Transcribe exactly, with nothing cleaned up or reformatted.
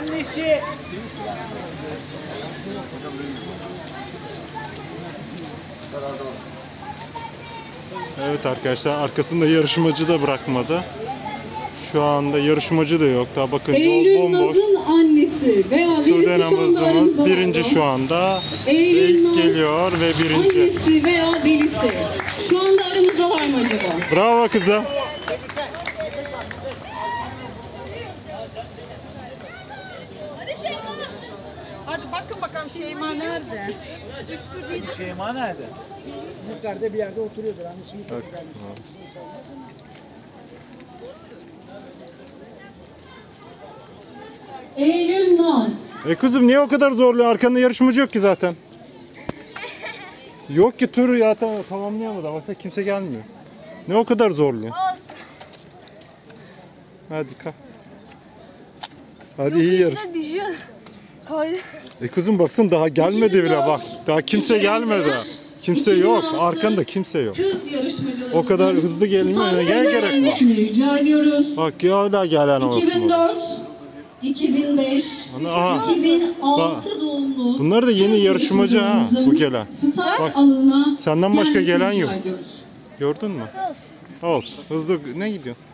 Annesi. Evet arkadaşlar, arkasında yarışmacı da bırakmadı. Şu anda yarışmacı da yok. Daha bakın, Eylül yol bomboş. Naz'ın annesi veya velisi şu anda aramızda. Birinci şu anda. Eylül İlk Naz, geliyor ve birinci. annesi veya velisi. Şu anda aramızdalar mı acaba? Bravo kızım. Hadi bakın bakalım Şeyma nerede? Şeyma nerede? Yukarıda bir yerde oturuyordur. Annesi yukarıda Bak. gelmiş. Eylül Naz. E kızım, niye o kadar zorluyor? Arkanda yarışmacı yok ki zaten. Yok ki, turu ya tam tamamlayamadı. Bak, kimse gelmiyor. Ne o kadar zorluyor? Olsun. Hadi kalk. Hadi iyi yarış. Üstüne düşüyor. Koy. E kızım baksın, daha gelmedi bile bak. Daha kimse gelmedi. Kimse yok. Arkanda kimse yok. Kız yarışmacılarımızın O kadar hızlı gelmiyor. Gel gerek var. gelmesini rica ediyoruz. Bak ya, hala gelen o. iki bin dört, iki bin beş, Aha. iki bin altı Bak. doğumlu Bunlar da yeni kız yarışmacı ha, yarışmacılarımızın bu gelen. Start Bak, alanına senden başka gelmesini gelen rica yok. ediyoruz. Gördün mü? Olsun. Hızlı ne gidiyor?